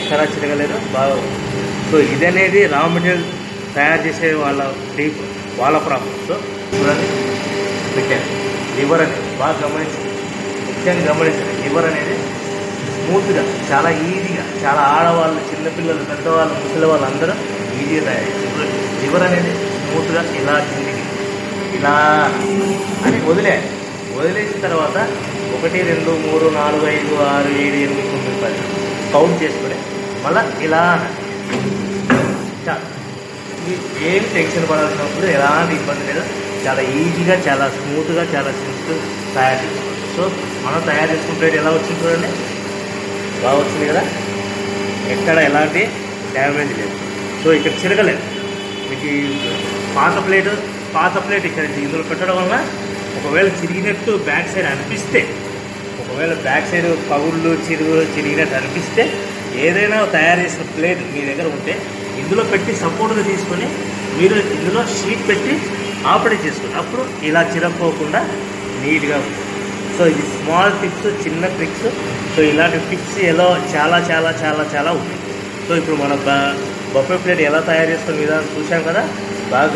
ఎక్కడా చిరగలేదు, బాగా. సో ఇది అనేది రా మెటీరియల్ తయారు చేసే వాళ్ళ ప్రాబ్లం. సో చూడండి, పెట్టాను లివర్ అనేది బాగా గమనించండి, ముఖ్యంగా గమనించండి. లివర్ అనేది స్మూత్గా, చాలా ఈజీగా, చాలా ఆడవాళ్ళు, చిన్నపిల్లలు, పెద్దవాళ్ళు, ముసలి వాళ్ళు అందరూ ఈజీగా తయారు చేస్తారు. లివర్ అనేది స్మూత్గా ఇలా కిందికి ఇలా అని వదిలేసిన తర్వాత 1 2 3 4 5 6 7 8 9 10 కౌంట్ చేసుకుని మళ్ళీ ఇలా చాలు. ఏమి టెన్షన్ పడాల్సినప్పుడు ఎలాంటి ఇబ్బంది లేదు, చాలా ఈజీగా, చాలా స్మూత్గా, చాలా సింపుల్ తయారు చేసుకోవచ్చు. సో మనం తయారు చేసుకున్న ప్లేట్ ఎలా వచ్చింది చూడండి, బాగా వచ్చింది కదా, ఎక్కడ ఎలాంటి డ్యామేజ్ లేదు. సో ఇక్కడ చిరగలేదు. మీకు పాత ప్లేట్ ఇక్కడ ఇందులో పెట్టడం వల్ల ఒకవేళ చిరిగినట్టు బ్యాక్ సైడ్ అనిపిస్తే, ఒకవేళ బ్యాక్ సైడ్ పగుళ్ళు చిరిగినట్టు అనిపిస్తే, ఏదైనా తయారు చేసిన ప్లేట్ మీ దగ్గర ఉంటే ఇందులో పెట్టి సపోర్ట్గా తీసుకొని మీరు ఇందులో షీట్ పెట్టి ఆపరేట్ చేసుకోండి. అప్పుడు ఇలా చిరగపోకుండా నీట్గా ఉంటుంది. సో ఇది స్మాల్ టిప్స్, చిన్న ట్రిక్స్. సో ఇలాంటి టిప్స్ ఎలా చాలా చాలా చాలా చాలా ఉన్నాయి. సో ఇప్పుడు మన బఫే ప్లేట్ ఎలా తయారు చేస్తాం విధానం చూసాం కదా, బాగా